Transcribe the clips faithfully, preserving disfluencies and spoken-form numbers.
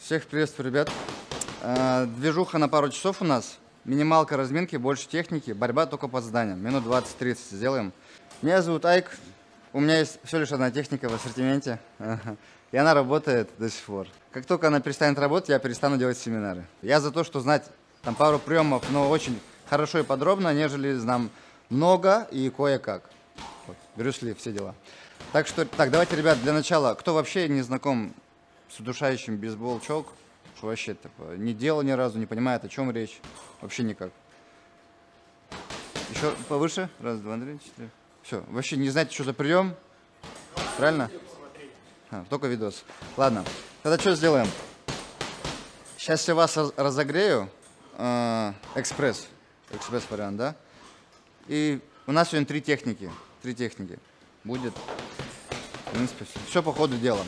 Всех приветствую, ребят. Движуха на пару часов у нас. Минималка разминки, больше техники. Борьба только под зданием. Минут двадцать-тридцать сделаем. Меня зовут Айк. У меня есть всего лишь одна техника в ассортименте. И она работает до сих пор. Как только она перестанет работать, я перестану делать семинары. Я за то, что знать там пару приемов, но очень хорошо и подробно, нежели знам много и кое-как. Вот. Брюс Ли, все дела. Так что, так, давайте, ребят, для начала, кто вообще не знаком с удушающим бейсбол-чок, что вообще типа, не делал ни разу, не понимает, о чем речь, вообще никак. Еще повыше, раз, два, три, четыре. Все, вообще не знаете, что за прием, правильно? А, только видос. Ладно, тогда что сделаем? Сейчас я вас разогрею, э, экспресс, экспресс-вариант, да? И у нас сегодня три техники, три техники будет, в принципе, все, все по ходу дела.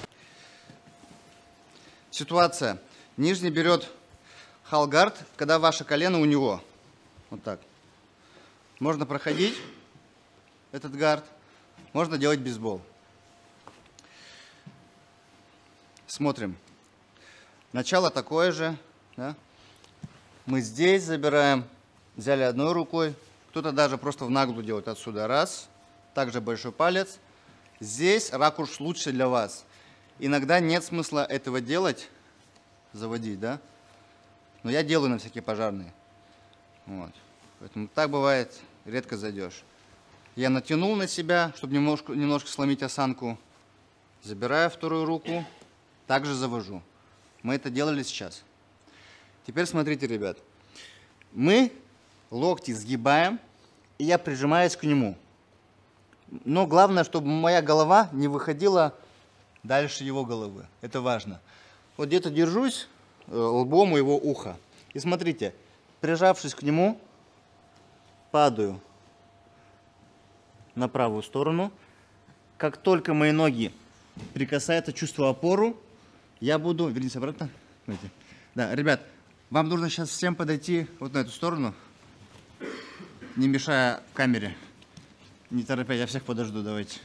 Ситуация. Нижний берет халгард, когда ваше колено у него. Вот так. Можно проходить этот гард, можно делать бейсбол. Смотрим. Начало такое же. Да? Мы здесь забираем, взяли одной рукой. Кто-то даже просто в наглую делает отсюда. Раз. Также большой палец. Здесь ракурс лучше для вас. Иногда нет смысла этого делать, заводить, да? Но я делаю на всякие пожарные. Вот. Поэтому так бывает, редко зайдешь. Я натянул на себя, чтобы немножко, немножко сломить осанку. Забираю вторую руку, также завожу. Мы это делали сейчас. Теперь смотрите, ребят. Мы локти сгибаем, и я прижимаюсь к нему. Но главное, чтобы моя голова не выходила дальше его головы. Это важно. Вот где-то держусь лбом у его уха. И смотрите, прижавшись к нему, падаю на правую сторону. Как только мои ноги прикасаются, чувствую опору, я буду... Вернитесь обратно. Смотрите. Да, ребят, вам нужно сейчас всем подойти вот на эту сторону, не мешая камере. Не торопясь, я всех подожду, давайте.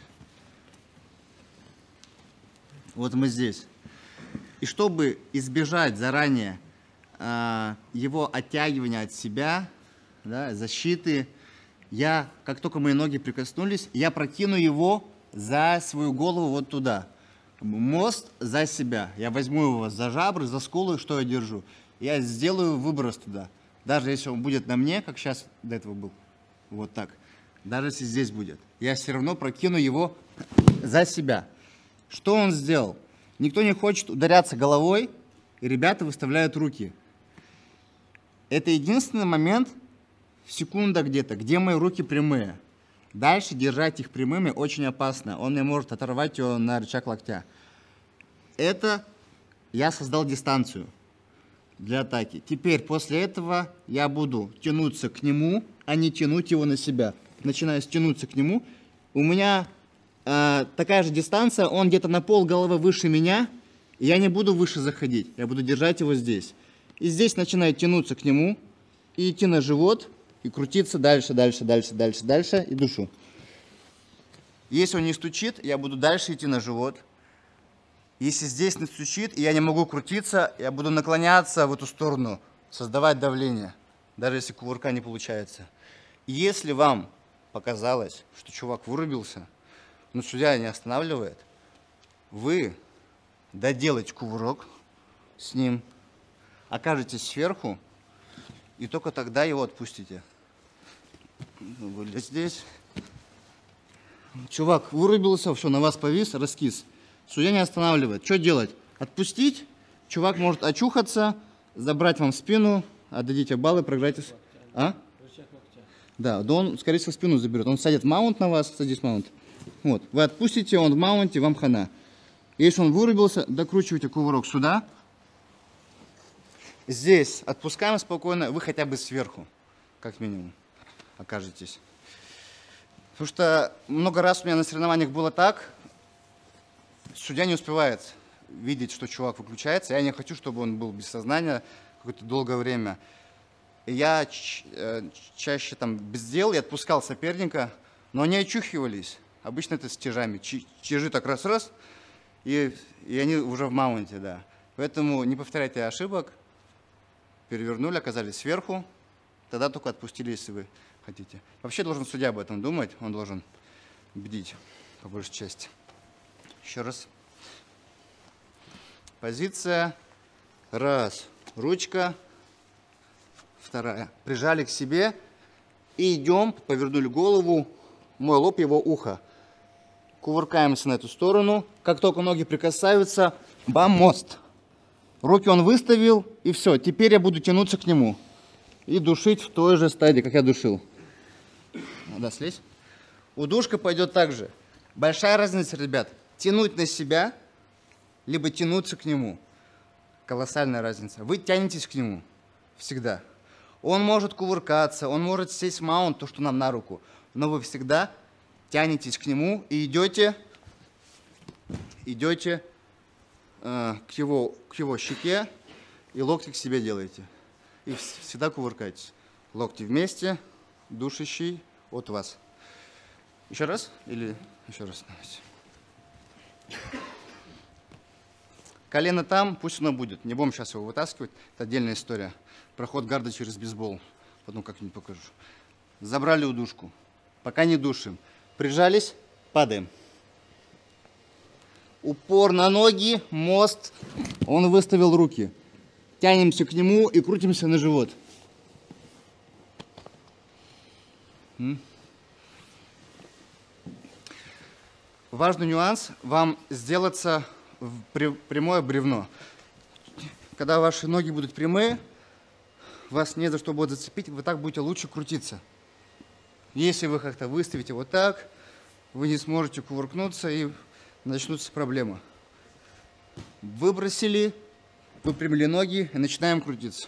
Вот мы здесь. И чтобы избежать заранее э, его оттягивания от себя, да, защиты, я, как только мои ноги прикоснулись, я прокину его за свою голову вот туда. Мост за себя. Я возьму его за жабры, за скулы, что я держу. Я сделаю выброс туда. Даже если он будет на мне, как сейчас до этого был. Вот так. Даже если здесь будет. Я все равно прокину его за себя. Что он сделал? Никто не хочет ударяться головой, и ребята выставляют руки. Это единственный момент, секунда где-то, где мои руки прямые. Дальше держать их прямыми очень опасно. Он мне может оторвать его на рычаг локтя. Это я создал дистанцию для атаки. Теперь после этого я буду тянуться к нему, а не тянуть его на себя. Начинаю тянуться к нему. У меня... такая же дистанция, он где-то на пол головы выше меня, и я не буду выше заходить, я буду держать его здесь. И здесь начинаю тянуться к нему, и идти на живот, и крутиться дальше, дальше, дальше, дальше, дальше, и душу. Если он не стучит, я буду дальше идти на живот. Если здесь не стучит, и я не могу крутиться, я буду наклоняться в эту сторону, создавать давление, даже если кувырка не получается. И если вам показалось, что чувак вырубился, но судья не останавливает, вы доделаете кувырок с ним, окажетесь сверху, и только тогда его отпустите. Вы здесь. Чувак вырубился, все, на вас повис, раскис. Судья не останавливает. Что делать? Отпустить? Чувак может очухаться, забрать вам спину, отдадите баллы, проиграете. А? Да, да он, скорее всего, спину заберет. Он садит маунт на вас, садись маунт. Вот, вы отпустите, он в маунте, вам хана. Если он вырубился, докручивайте кувырок сюда. Здесь отпускаем спокойно, вы хотя бы сверху, как минимум, окажетесь. Потому что много раз у меня на соревнованиях было так, судья не успевает видеть, что чувак выключается. Я не хочу, чтобы он был без сознания какое-то долгое время. И я чаще там бездел и отпускал соперника, но они очухивались. Обычно это с тяжами. Тяжи так раз-раз, и, и они уже в маунте, да. Поэтому не повторяйте ошибок. Перевернули, оказались сверху. Тогда только отпустили, если вы хотите. Вообще должен судья об этом думать. Он должен бдить по большей части. Еще раз. Позиция. Раз. Ручка. Вторая. Прижали к себе. И идем. Повернули голову. Мой лоб, его ухо. Кувыркаемся на эту сторону. Как только ноги прикасаются, бам, мост. Руки он выставил, и все. Теперь я буду тянуться к нему. И душить в той же стадии, как я душил. Надо слезть. Удушка пойдет так же. Большая разница, ребят. Тянуть на себя, либо тянуться к нему. Колоссальная разница. Вы тянетесь к нему. Всегда. Он может кувыркаться, он может сесть в маунт, то, что нам на руку. Но вы всегда тянетесь к нему и идете, идете э, к, его, к его щеке и локти к себе делаете. И всегда кувыркайтесь. Локти вместе, душащий от вас. Еще раз? Или еще раз? Колено там, пусть оно будет. Не будем сейчас его вытаскивать. Это отдельная история. Проход гарда через бейсбол. Потом как-нибудь покажу. Забрали удушку. Пока не душим. Прижались, падаем. Упор на ноги, мост. Он выставил руки. Тянемся к нему и крутимся на живот. Важный нюанс. Вам сделаться в прямое бревно. Когда ваши ноги будут прямые, вас не за что будет зацепить, вы так будете лучше крутиться. Если вы как-то выставите вот так, вы не сможете кувыркнуться и начнутся проблемы. Выбросили, выпрямили ноги и начинаем крутиться.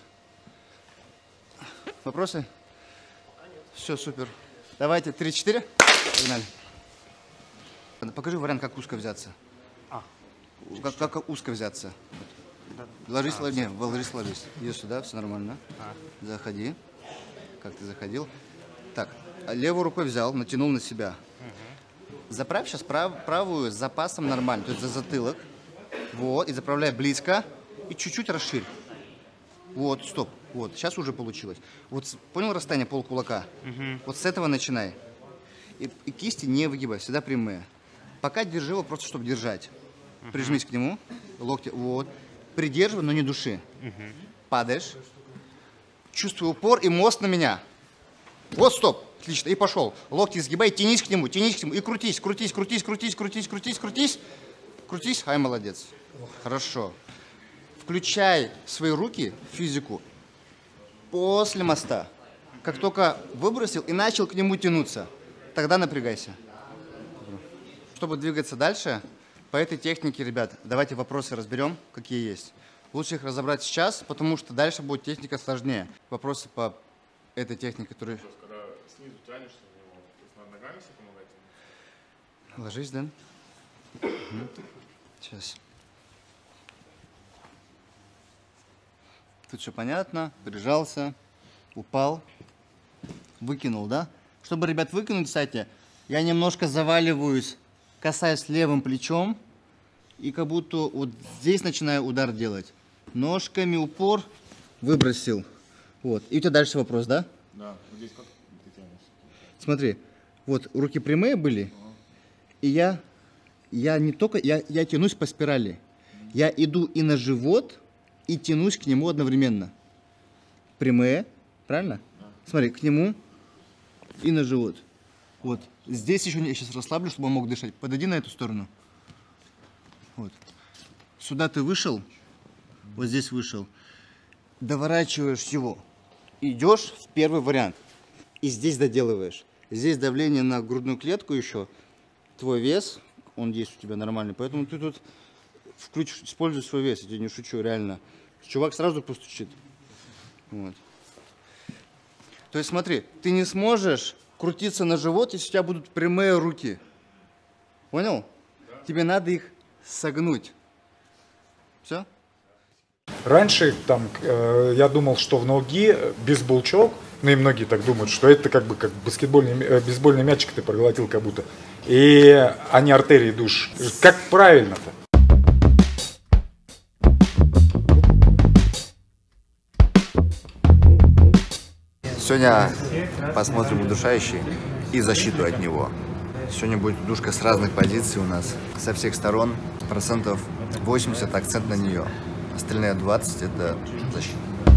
Вопросы? Все, супер. Давайте, три-четыре. Погнали. Покажи вариант, как узко взяться. А, как, как узко взяться. Да. Ложись, а, не, ложись, ложись. Иди сюда, все нормально. А. Заходи. Как ты заходил. Так, левую рукой взял, натянул на себя. Угу. Заправь сейчас прав, правую с запасом нормально, то есть за затылок. Вот, и заправляй близко. И чуть-чуть расширь. Вот, стоп. Вот, сейчас уже получилось. Вот, понял расстояние полкулака? Угу. Вот с этого начинай. И, и кисти не выгибай, всегда прямые. Пока держи его просто, чтобы держать. Uh-huh. Прижмись к нему, локти, вот. Придерживай, но не души. Uh-huh. Падаешь. Чувствуй упор и мост на меня. Вот, стоп. Отлично. И пошел. Локти сгибай, тянись к нему, тянись к нему. И крутись, крутись, крутись, крутись, крутись, крутись, крутись. Крутись. Ай, молодец. Хорошо. Включай свои руки, физику, после моста. Как только выбросил и начал к нему тянуться, тогда напрягайся. Чтобы двигаться дальше, по этой технике, ребят, давайте вопросы разберем, какие есть. Лучше их разобрать сейчас, потому что дальше будет техника сложнее. Вопросы по этой технике, которые... Когда снизу тянешься в него, то есть надо ногами себе помогать? Ложись, Дэн. Угу. Сейчас. Тут все понятно. Прижался, упал, выкинул, да? Чтобы, ребят, выкинуть, кстати, я немножко заваливаюсь, касаясь левым плечом, и как будто вот здесь начинаю удар делать. Ножками упор, выбросил. Вот. И у тебя дальше вопрос, да? Да. Вот здесь как ты тянешься? Смотри, вот руки прямые были, ага. И я, я не только, я, я тянусь по спирали. Я иду и на живот, и тянусь к нему одновременно. Прямые, правильно? Да. Смотри, к нему и на живот. Вот. Здесь еще я сейчас расслаблю, чтобы он мог дышать. Подойди на эту сторону. Вот. Сюда ты вышел, вот здесь вышел. Доворачиваешь его. Идешь в первый вариант. И здесь доделываешь. Здесь давление на грудную клетку еще. Твой вес, он есть у тебя нормальный. Поэтому ты тут включишь, используй свой вес. Я тебе не шучу, реально. Чувак сразу постучит. Вот. То есть смотри, ты не сможешь крутиться на живот, если у тебя будут прямые руки. Понял? Да. Тебе надо их согнуть. Все? Раньше там, э, я думал, что в ноги бейсболчок, ну и многие так думают, что это как бы как баскетбольный, э, бейсбольный мячик ты проглотил как будто. И они артерии душ. Как правильно-то? Сегодня посмотрим удушающий и защиту от него. Сегодня будет удушка с разных позиций у нас, со всех сторон. Процентов восемьдесят акцент на нее. Остальные двадцать это защита.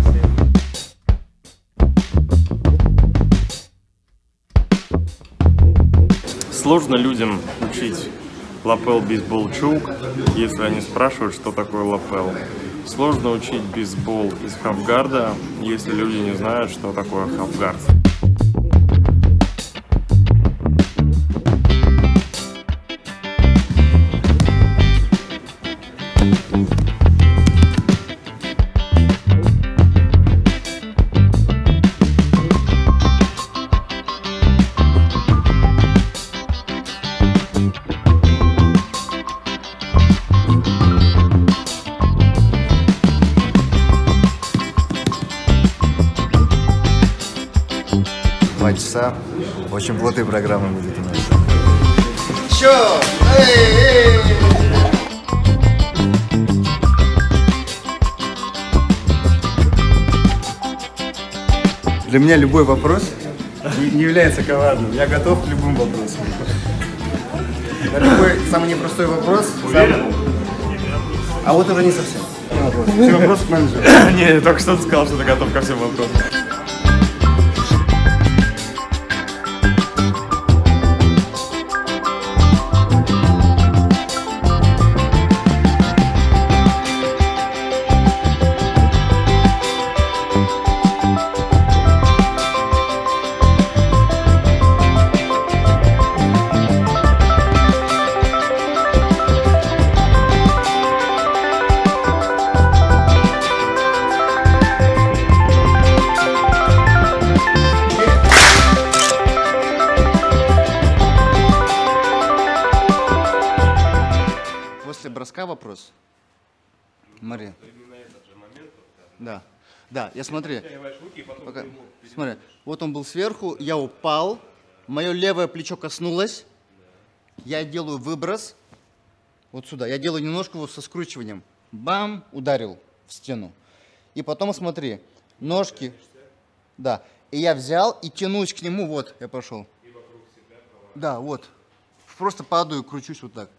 Сложно людям учить лапел бейсбол чук, если они спрашивают, что такое лапел. Сложно учить бейсбол из хафгарда, если люди не знают, что такое хафгард. Два часа. Очень плотная программа будет у нас. Чё? Эй, эй! Для меня любой вопрос не является коварным. Я готов к любым вопросам. Любой самый непростой вопрос. Сам... А вот уже не совсем. Все вопросы к менеджеру. Не, только что ты сказал, что ты готов ко всем вопросам. После броска вопрос. Смотри. Да. Да, я смотри. Пока. Смотри. Вот он был сверху, я упал, мое левое плечо коснулось, я делаю выброс, вот сюда, я делаю немножко его со скручиванием. Бам, ударил в стену. И потом смотри, ножки, да, и я взял и тянусь к нему, вот, я пошел. Да, вот. Просто падаю, кручусь вот так.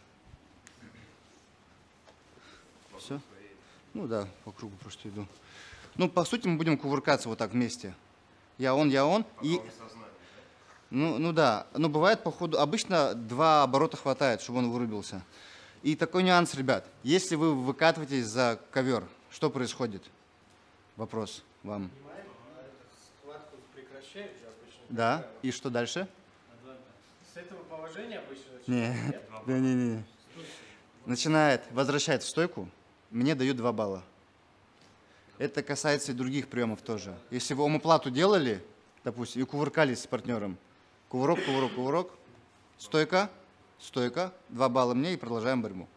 Все? Ну да, по кругу просто иду. Ну, по сути, мы будем кувыркаться вот так вместе. Я он, я он. И... Ну, ну да, но бывает, походу, обычно два оборота хватает, чтобы он вырубился. И такой нюанс, ребят. Если вы выкатываетесь за ковер, что происходит? Вопрос вам. Схватку прекращаешь обычно. Да, и что дальше? С этого положения обычно Нет, не, не, не. Начинает, возвращает в стойку, мне дают два балла. Это касается и других приемов тоже. Если вы омоплату делали, допустим, и кувыркались с партнером, кувырок, кувырок, кувырок, стойка, стойка, два балла мне и продолжаем борьбу.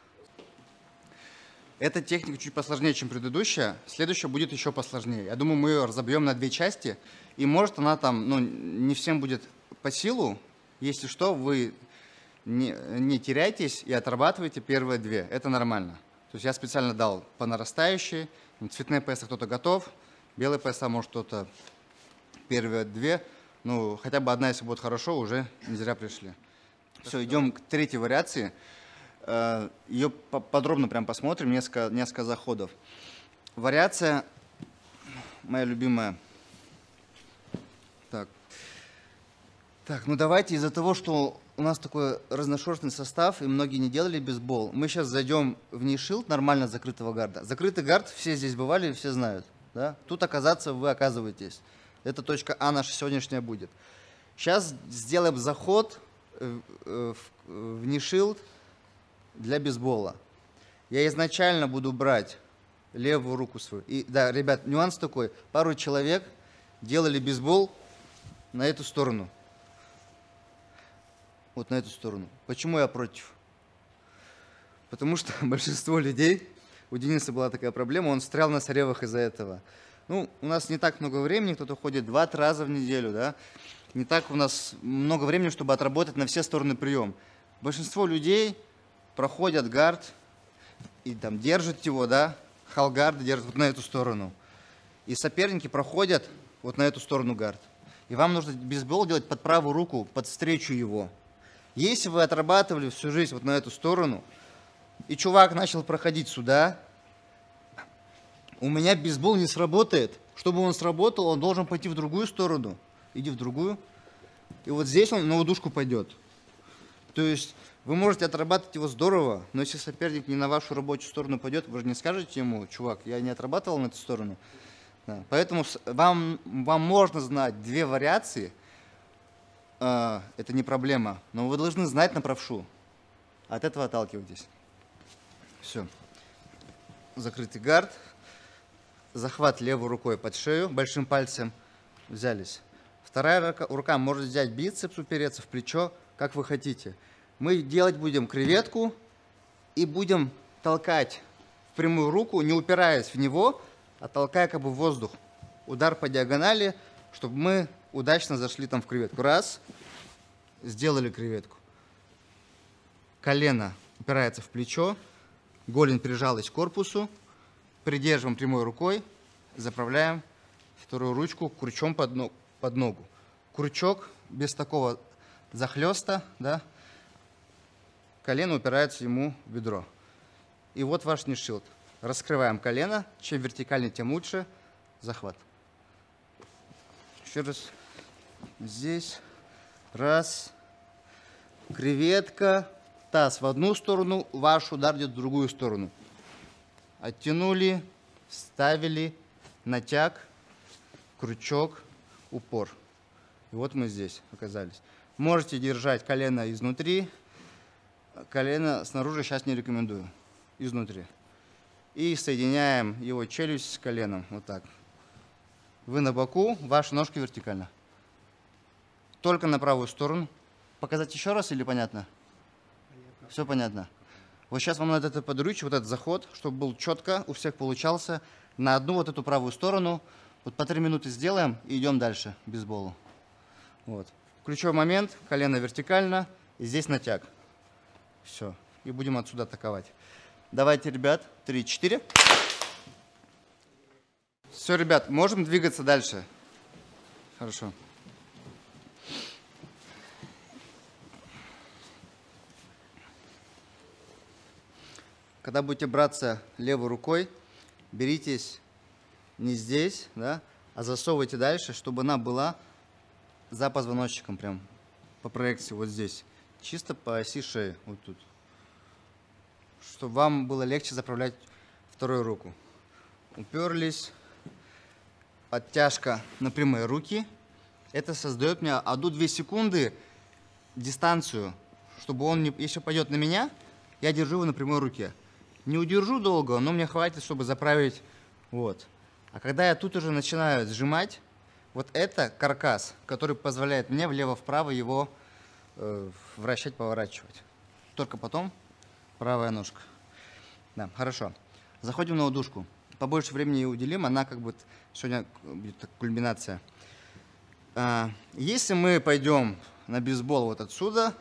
Эта техника чуть посложнее, чем предыдущая. Следующая будет еще посложнее. Я думаю, мы ее разобьем на две части. И может она там, ну, не всем будет по силу. Если что, вы не, не теряйтесь и отрабатывайте первые две. Это нормально. То есть я специально дал по нарастающей. Цветные пояса кто-то готов. Белые пояса, может, кто-то первые две. Ну, хотя бы одна, если будет хорошо, уже не зря пришли. Все, идем к третьей вариации. Ее подробно прям посмотрим, несколько, несколько заходов. Вариация, моя любимая. Так. Так, ну давайте из-за того, что у нас такой разношерстный состав, и многие не делали бейсбол, мы сейчас зайдем в нейшилд нормально закрытого гарда. Закрытый гард, все здесь бывали, все знают. Да? Тут оказаться вы оказываетесь. Это точка А наша сегодняшняя будет. Сейчас сделаем заход в, в нейшилд для бейсбола. Я изначально буду брать левую руку свою. И да, ребят, нюанс такой. Пару человек делали бейсбол на эту сторону. Вот на эту сторону. Почему я против? Потому что большинство людей, у Дениса была такая проблема, он встрял на соревах из-за этого. Ну, у нас не так много времени, кто-то ходит два-три раза в неделю, да. Не так у нас много времени, чтобы отработать на все стороны прием. Большинство людей проходят гард и там держат его, да, халгард держат вот на эту сторону. И соперники проходят вот на эту сторону гард. И вам нужно бейсбол делать под правую руку, под встречу его. Если вы отрабатывали всю жизнь вот на эту сторону, и чувак начал проходить сюда, у меня бейсбол не сработает. Чтобы он сработал, он должен пойти в другую сторону. Иди в другую. И вот здесь он на удушку пойдет. То есть вы можете отрабатывать его здорово, но если соперник не на вашу рабочую сторону пойдет, вы же не скажете ему: чувак, я не отрабатывал на эту сторону. Да. Поэтому вам, вам можно знать две вариации, э, это не проблема, но вы должны знать на правшу. От этого отталкивайтесь. Все. Закрытый гард. Захват левой рукой под шею, большим пальцем. Взялись. Вторая рука, рука может взять бицепс, упереться в плечо, как вы хотите. Мы делать будем креветку и будем толкать в прямую руку, не упираясь в него, а толкая как бы в воздух. Удар по диагонали, чтобы мы удачно зашли там в креветку. Раз. Сделали креветку. Колено упирается в плечо, голень прижалась к корпусу. Придерживаем прямой рукой, заправляем вторую ручку крючком под, ног, под ногу. Крючок без такого захлеста, да, колено упирается ему в бедро. И вот ваш нишилд. Раскрываем колено, чем вертикальнее, тем лучше. Захват. Еще раз. Здесь. Раз. Креветка. Таз в одну сторону, ваш удар идет в другую сторону. Оттянули, вставили, натяг, крючок, упор. И вот мы здесь оказались. Можете держать колено изнутри, колено снаружи сейчас не рекомендую, изнутри. И соединяем его челюсть с коленом, вот так. Вы на боку, ваши ножки вертикально. Только на правую сторону. Показать еще раз или понятно? Понятно. Все понятно. Вот сейчас вам надо это подручить, вот этот заход, чтобы был четко, у всех получался. На одну вот эту правую сторону. Вот по три минуты сделаем и идем дальше к бейсболу. Вот. Ключевой момент, колено вертикально, и здесь натяг. Все. И будем отсюда атаковать. Давайте, ребят, три-четыре. Все, ребят, можем двигаться дальше. Хорошо. Когда будете браться левой рукой, беритесь не здесь, да, а засовывайте дальше, чтобы она была за позвоночником, прям по проекции вот здесь. Чисто по оси шеи, вот тут. Чтобы вам было легче заправлять вторую руку. Уперлись. Подтяжка на прямые руки. Это создает мне одну-две секунды дистанцию, чтобы он, не, если пойдет на меня, я держу его на прямой руке. Не удержу долго, но мне хватит, чтобы заправить. Вот. А когда я тут уже начинаю сжимать, вот это каркас, который позволяет мне влево-вправо его э, вращать, поворачивать. Только потом правая ножка. Да, хорошо. Заходим на удушку. Побольше времени ей уделим, она как бы сегодня будет кульминация. А, если мы пойдем на бейсбол вот отсюда,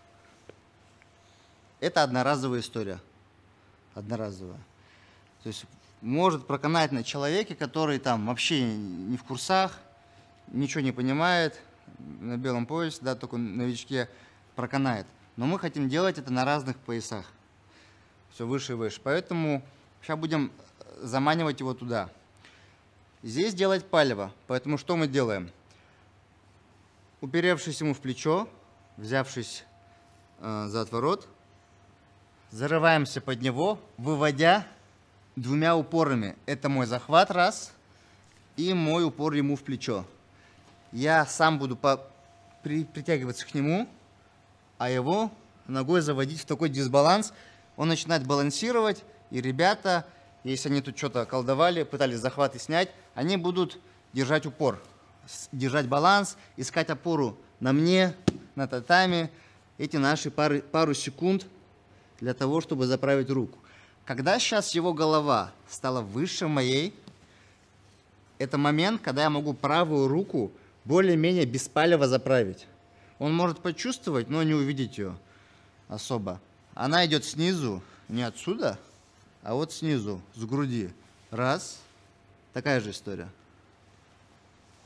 это одноразовая история. Одноразовая. То есть может проканать на человеке, который там вообще не в курсах, ничего не понимает, на белом поясе, да, только новичке проканает. Но мы хотим делать это на разных поясах. Все выше и выше. Поэтому сейчас будем заманивать его туда. Здесь делать палево. Поэтому что мы делаем? Уперевшись ему в плечо, взявшись э, за отворот, зарываемся под него, выводя двумя упорами. Это мой захват раз и мой упор ему в плечо. Я сам буду по, при, притягиваться к нему, а его ногой заводить в такой дисбаланс. Он начинает балансировать, и ребята, если они тут что-то колдовали, пытались захваты снять, они будут держать упор, держать баланс, искать опору на мне, на татами. Эти наши пары, пару секунд для того, чтобы заправить руку. Когда сейчас его голова стала выше моей, это момент, когда я могу правую руку более-менее беспалево заправить. Он может почувствовать, но не увидеть ее особо. Она идет снизу, не отсюда, а вот снизу, с груди. Раз. Такая же история.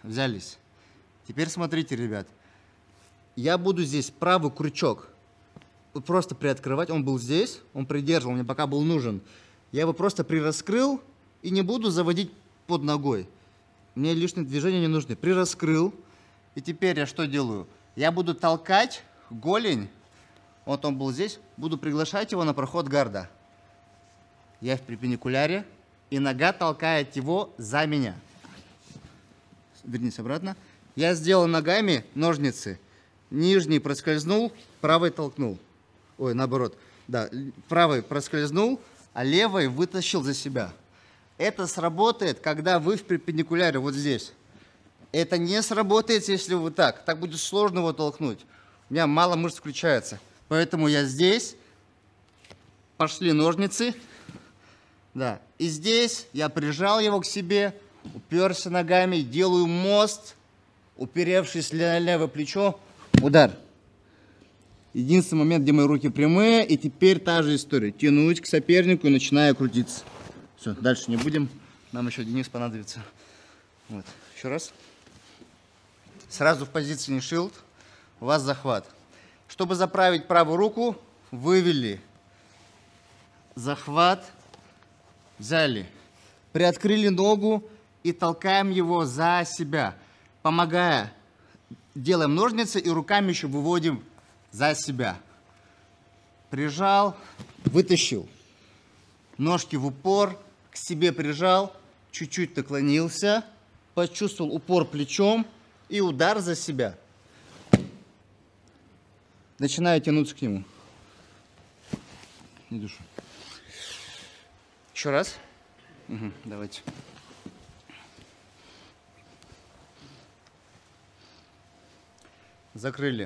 взялись. Теперь смотрите, ребят. Я буду здесь правый крючок просто приоткрывать. Он был здесь, он придерживал, мне пока был нужен. Я его просто прираскрыл и не буду заводить под ногой. Мне лишние движения не нужны. Прираскрыл. И теперь я что делаю? Я буду толкать голень. Вот он был здесь. Буду приглашать его на проход гарда. Я в перпендикуляре. И нога толкает его за меня. Вернись обратно. Я сделал ногами ножницы. Нижний проскользнул, правый толкнул. Ой, наоборот. Да, правый проскользнул, а левый вытащил за себя. Это сработает, когда вы в перпендикуляре вот здесь. Это не сработает, если вы так. Так будет сложно его толкнуть. У меня мало мышц включается. Поэтому я здесь. Пошли ножницы. Да. И здесь я прижал его к себе, уперся ногами, делаю мост, уперевшись на левое плечо. Удар. Единственный момент, где мои руки прямые, и теперь та же история. Тянуть к сопернику и начинаю крутиться. Все, дальше не будем. Нам еще Денис понадобится. Вот. Еще раз. Сразу в позиции шилд. У вас захват. Чтобы заправить правую руку, вывели. Захват. Взяли. Приоткрыли ногу и толкаем его за себя. Помогая. Делаем ножницы и руками еще выводим за себя. Прижал, вытащил. Ножки в упор, к себе прижал, чуть-чуть наклонился, почувствовал упор плечом и удар за себя. Начинаю тянуться к нему. Не душу. Еще раз. Угу, давайте. Закрыли.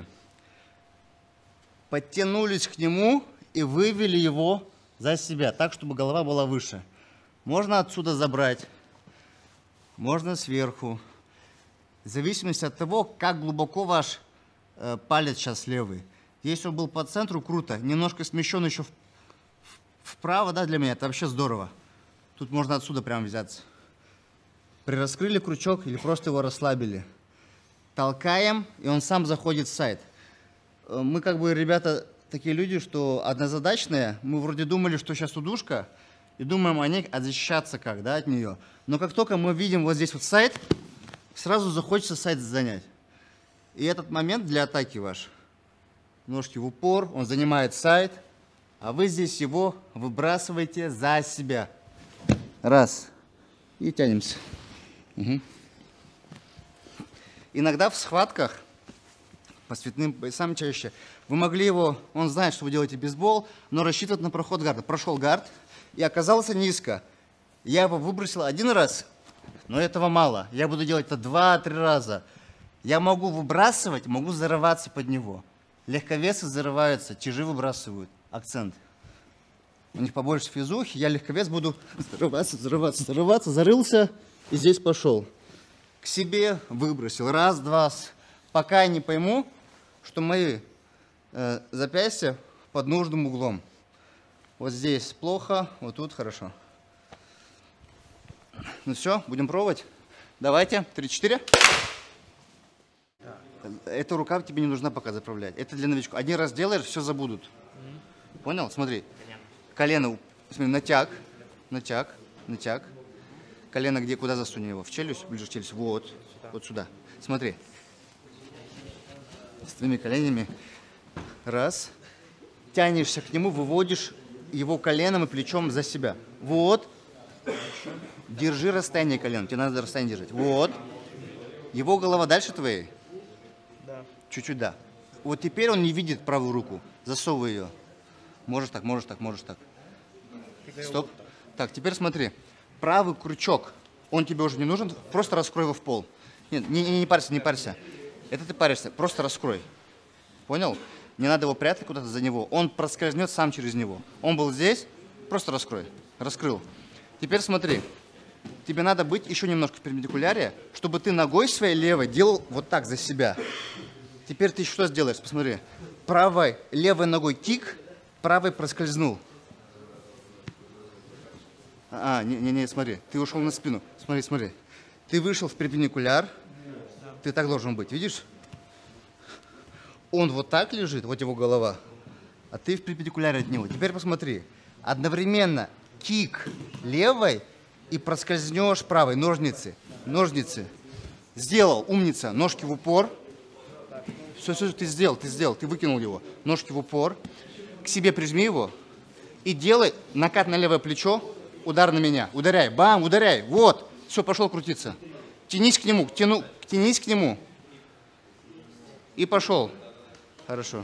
Подтянулись к нему и вывели его за себя, так, чтобы голова была выше. Можно отсюда забрать, можно сверху. В зависимости от того, как глубоко ваш э, палец сейчас левый. Если он был по центру, круто. Немножко смещен еще в, в, вправо, да, для меня это вообще здорово. Тут можно отсюда прям взяться. Прираскрыли крючок или просто его расслабили. Толкаем, и он сам заходит в сайд. Мы как бы, ребята, такие люди, что однозадачные. Мы вроде думали, что сейчас удушка, и думаем о ней, а защищаться как, да, от нее. Но как только мы видим вот здесь вот сайд, сразу захочется сайд занять. И этот момент для атаки ваш. Ножки в упор, он занимает сайд, а вы здесь его выбрасываете за себя. Раз. И тянемся. Угу. Иногда в схватках, по цветным поясам чаще, вы могли его, он знает, что вы делаете бейсбол, но рассчитывает на проход гарда. Прошел гард и оказался низко. Я его выбросил один раз, но этого мало. Я буду делать это два-три раза. Я могу выбрасывать, могу зарываться под него. Легковесы зарываются, тяжи выбрасывают. Акцент. У них побольше физухи. Я легковес буду зарываться, зарываться, зарываться. Зарылся и здесь пошел. К себе выбросил. Раз, два. Пока я не пойму, что мои э, запястья под нужным углом. Вот здесь плохо, вот тут хорошо. Ну все, будем пробовать. Давайте, три-четыре. Эта рука тебе не нужна пока заправлять. Это для новичков. Один раз делаешь, все забудут. Mm-hmm. Понял? Смотри. Колено, смотри, натяг, натяг, натяг. Колено где, куда засунем его? В челюсть, ближе к челюсти. Вот, сюда. Вот сюда. Смотри. С твоими коленями. Раз. Тянешься к нему, выводишь его коленом и плечом за себя. Вот. Держи расстояние колена. Тебе надо расстояние держать. Вот. Его голова дальше твоей? Да. Чуть-чуть, да. Вот теперь он не видит правую руку. Засовывай ее. Можешь так, можешь так, можешь так. Стоп. Так, теперь смотри. Правый крючок, он тебе уже не нужен. Просто раскрой его в пол. Нет, не, не, не парься, не парься. Это ты паришься. Просто раскрой. Понял? Не надо его прятать куда-то за него. Он проскользнет сам через него. Он был здесь. Просто раскрой. Раскрыл. Теперь смотри. Тебе надо быть еще немножко в перпендикуляре, чтобы ты ногой своей левой делал вот так за себя. Теперь ты что сделаешь? Посмотри. Правой, левой ногой кик, правой проскользнул. А, не, не, не, смотри. Ты ушел на спину. Смотри, смотри. Ты вышел в перпендикуляр, ты так должен быть, видишь? Он вот так лежит, вот его голова, а ты в перпендикуляре от него. Теперь посмотри. Одновременно кик левой и проскользнешь правой. Ножницы. Ножницы. Сделал. Умница. Ножки в упор. Все, все, ты сделал, ты сделал. Ты выкинул его. Ножки в упор. К себе прижми его. И делай накат на левое плечо. Удар на меня. Ударяй. Бам, ударяй. Вот. Все, пошел крутиться. Тянись к нему. Тяну, тянись к нему. И пошел. Хорошо.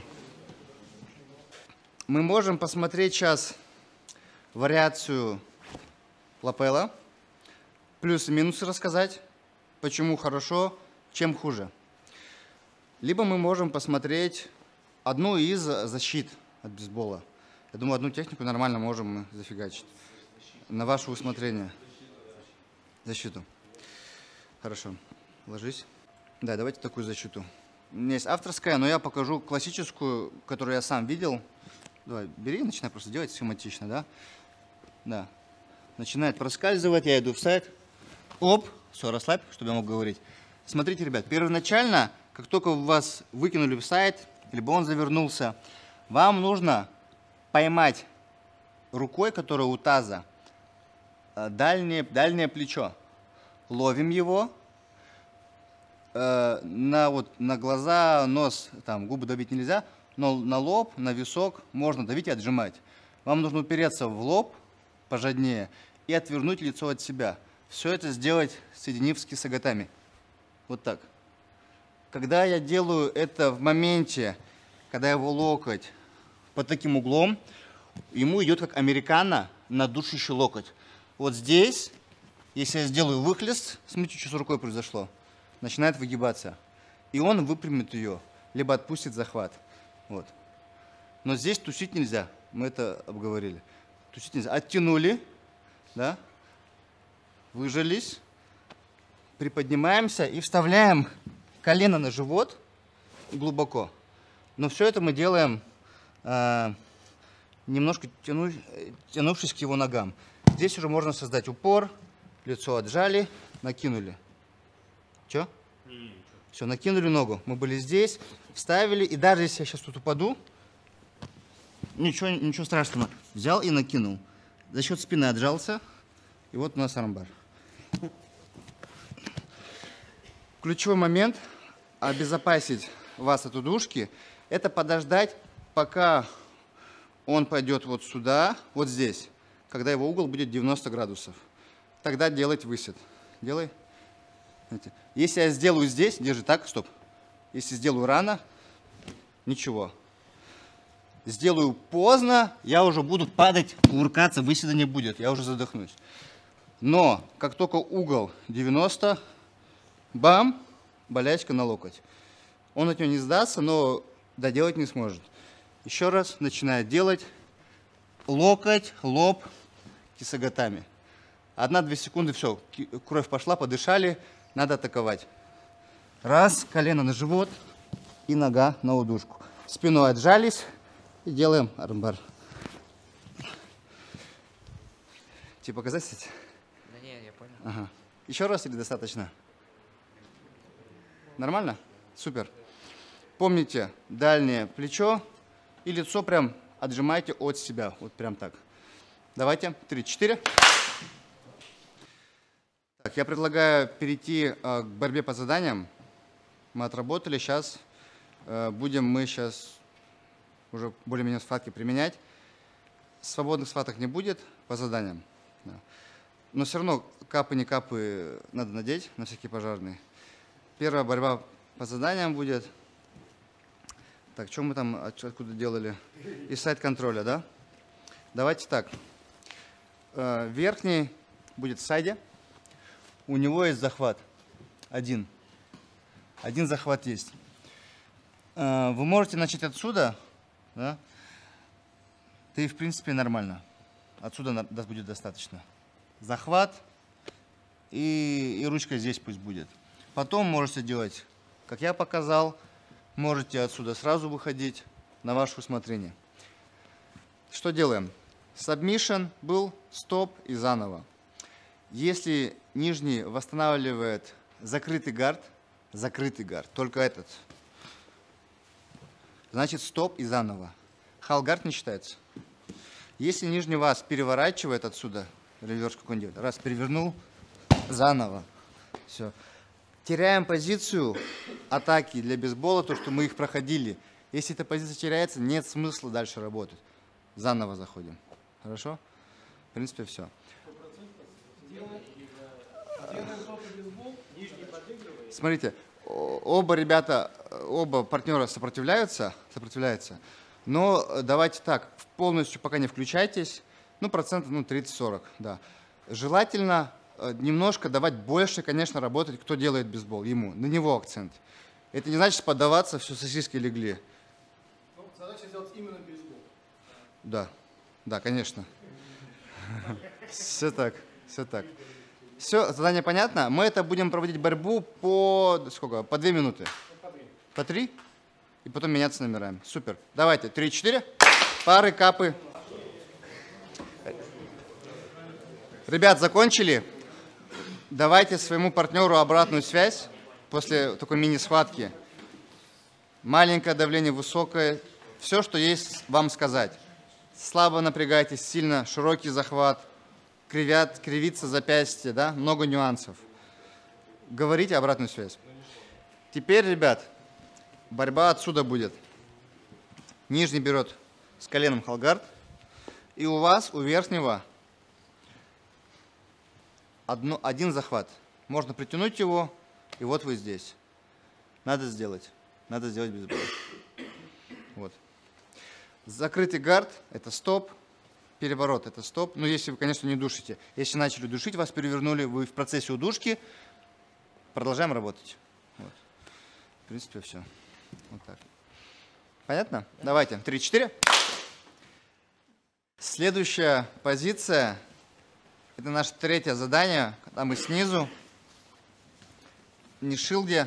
Мы можем посмотреть сейчас вариацию лапелла, плюсы и минусы рассказать, почему хорошо, чем хуже. Либо мы можем посмотреть одну из защит от бейсбола. Я думаю, одну технику нормально можем мы зафигачить. На ваше усмотрение. Защиту. Хорошо. Ложись. Да, давайте такую защиту. У меня есть авторская, но я покажу классическую, которую я сам видел. Давай, бери и начинай просто делать схематично, да? Да. Начинает проскальзывать, я иду в сайт. Оп, все, расслабь, чтобы я мог говорить. Смотрите, ребят, первоначально, как только вас выкинули в сайт, либо он завернулся, вам нужно поймать рукой, которая у таза, дальнее, дальнее плечо. Ловим его. На, вот, на глаза, нос, там, губы давить нельзя, но на лоб, на висок можно давить и отжимать. Вам нужно упереться в лоб пожаднее и отвернуть лицо от себя. Все это сделать, соединив с кисагатами. Вот так. Когда я делаю это в моменте, когда его локоть под таким углом, ему идет как американо на душащий локоть. Вот здесь, если я сделаю выхлест, смотрите, что с рукой произошло. Начинает выгибаться. И он выпрямит ее, либо отпустит захват. Вот. Но здесь тусить нельзя. Мы это обговорили. Тусить нельзя. Оттянули, да? Выжались, приподнимаемся и вставляем колено на живот глубоко. Но все это мы делаем э, немножко тяну, тянувшись к его ногам. Здесь уже можно создать упор, лицо отжали, накинули. Че? Все, накинули ногу. Мы были здесь, вставили, и даже если я сейчас тут упаду, ничего, ничего страшного. Взял и накинул. За счет спины отжался, и вот у нас армбар. Ключевой момент – обезопасить вас от удушки – это подождать, пока он пойдет вот сюда, вот здесь, когда его угол будет девяносто градусов. Тогда делать высед. Делай. Если я сделаю здесь, держи так, стоп. Если сделаю рано, ничего. Сделаю поздно, я уже буду падать, кувыркаться, выседа не будет, я уже задохнусь. Но как только угол девяносто, бам, болячка на локоть. Он от него не сдастся, но доделать не сможет. Еще раз начинает делать локоть, лоб, кисагатами. Одна-две секунды, все, кровь пошла, подышали. Надо атаковать. Раз, колено на живот и нога на удушку. Спиной отжались и делаем армбар. Тебе показать? Да не, я понял. Ага. Еще раз или достаточно? Нормально? Супер. Помните, дальнее плечо и лицо прям отжимайте от себя. Вот прям так. Давайте. Три, четыре. Так, я предлагаю перейти э, к борьбе по заданиям. Мы отработали, сейчас э, будем мы сейчас уже более-менее схватки применять. Свободных схваток не будет по заданиям. Да. Но все равно капы не капы надо надеть на всякие пожарные. Первая борьба по заданиям будет. Так, что мы там откуда делали? Из сайд-контроля, да? Давайте так. Э, верхний будет в сайде. У него есть захват. Один. Один захват есть. Вы можете начать отсюда. Да? Да и в принципе нормально. Отсюда будет достаточно. Захват. И, и ручка здесь пусть будет. Потом можете делать, как я показал. Можете отсюда сразу выходить на ваше усмотрение. Что делаем? Submission был, стоп и заново. Если нижний восстанавливает закрытый гард, закрытый гард, только этот. Значит, стоп и заново. Халгард не считается. Если нижний вас переворачивает отсюда, реверс какой-нибудь, раз, перевернул, заново. Все. Теряем позицию атаки для бейсбола, то, что мы их проходили. Если эта позиция теряется, нет смысла дальше работать. Заново заходим. Хорошо? В принципе, все. Смотрите, оба ребята, оба партнера сопротивляются, сопротивляются, но давайте так, полностью пока не включайтесь, ну, процентов ну, тридцать-сорок, да. Желательно немножко давать больше, конечно, работать, кто делает бейсбол, ему, на него акцент. Это не значит поддаваться, все, сосиски легли. Ну, задача сделать именно бейсбол. Да, да, конечно. Все так, все так. Все, задание понятно? Мы это будем проводить борьбу по сколько? По две минуты. По три. По три? И потом меняться номерами. Супер. Давайте, три-четыре. Пары, капы. Ребят, закончили? Давайте своему партнеру обратную связь после такой мини-схватки. Маленькое давление, высокое. Все, что есть вам сказать. Слабо напрягайтесь, сильно, широкий захват. Кривят, кривится запястье, да? Много нюансов. Говорите обратную связь. Теперь, ребят, борьба отсюда будет. Нижний берет с коленом халгард. И у вас, у верхнего, одно, один захват. Можно притянуть его, и вот вы здесь. Надо сделать. Надо сделать бейсбол. Вот. Закрытый гард – это стоп. Переворот – это стоп. Ну, если вы, конечно, не душите. Если начали душить, вас перевернули, вы в процессе удушки, продолжаем работать. Вот. В принципе, все. Вот так. Понятно? Давайте. три-четыре. Следующая позиция – это наше третье задание. Когда мы снизу, не шилде.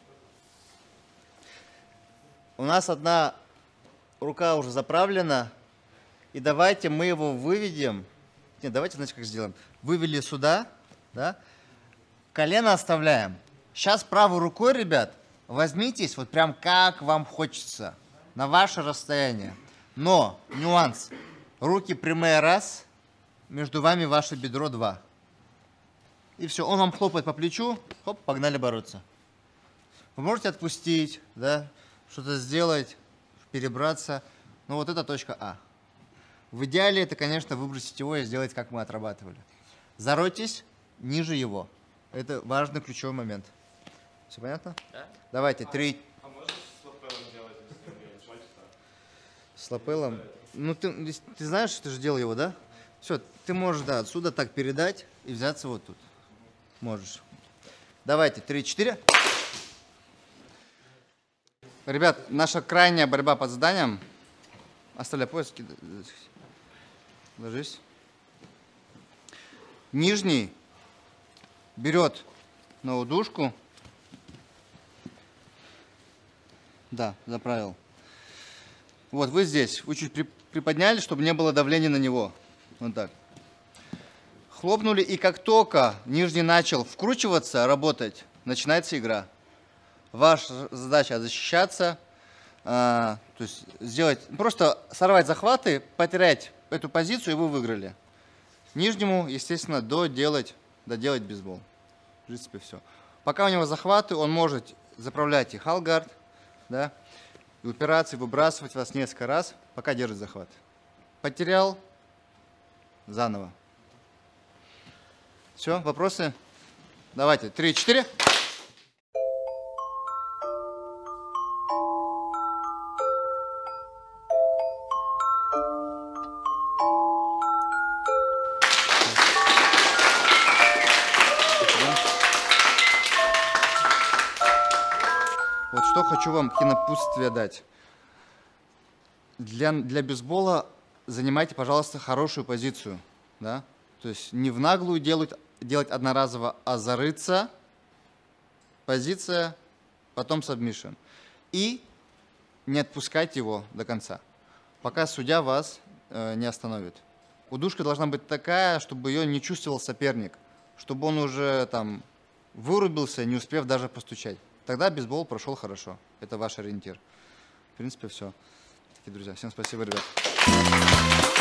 У нас одна рука уже заправлена. И давайте мы его выведем. Нет, давайте, знаете, как сделаем. Вывели сюда, да? Колено оставляем. Сейчас правой рукой, ребят, возьмитесь вот прям как вам хочется. На ваше расстояние. Но, нюанс. Руки прямые раз, между вами ваше бедро два. И все, он вам хлопает по плечу, хоп, погнали бороться. Вы можете отпустить, да, что-то сделать, перебраться. Но вот это точка А. В идеале это, конечно, выбросить его и сделать, как мы отрабатывали. Заройтесь ниже его. Это важный ключевой момент. Все понятно? Да. Давайте, три. А можешь с лапелом делать, если не хочется? С лапелом. Ну, ты, ты знаешь, ты же делал его, да? Все, ты можешь, да, отсюда так передать и взяться вот тут. Можешь. Давайте, три-четыре. Ребят, наша крайняя борьба под заданием. Оставляй пояс. Ложись. Нижний берет на удушку. Да, заправил. Вот вы здесь. Вы чуть приподняли, чтобы не было давления на него. Вот так. Хлопнули, и как только нижний начал вкручиваться, работать, начинается игра. Ваша задача защищаться, а, то есть сделать, просто сорвать захваты, потерять эту позицию, и вы выиграли. Нижнему, естественно, доделать, доделать бейсбол. В принципе, все. Пока у него захваты, он может заправлять и халгард, да, и упираться, и выбрасывать вас несколько раз, пока держит захват. Потерял, заново. Все, вопросы? Давайте, три-четыре. Вот что хочу вам кинопутствие дать. Для, для бейсбола занимайте, пожалуйста, хорошую позицию. Да? То есть не в наглую делать, делать одноразово, а зарыться. Позиция, потом сабмишн. И не отпускать его до конца, пока судья вас э, не остановит. Удушка должна быть такая, чтобы ее не чувствовал соперник, чтобы он уже там вырубился, не успев даже постучать. Тогда бейсбол прошел хорошо. Это ваш ориентир. В принципе, все. Такие, друзья, всем спасибо, ребят.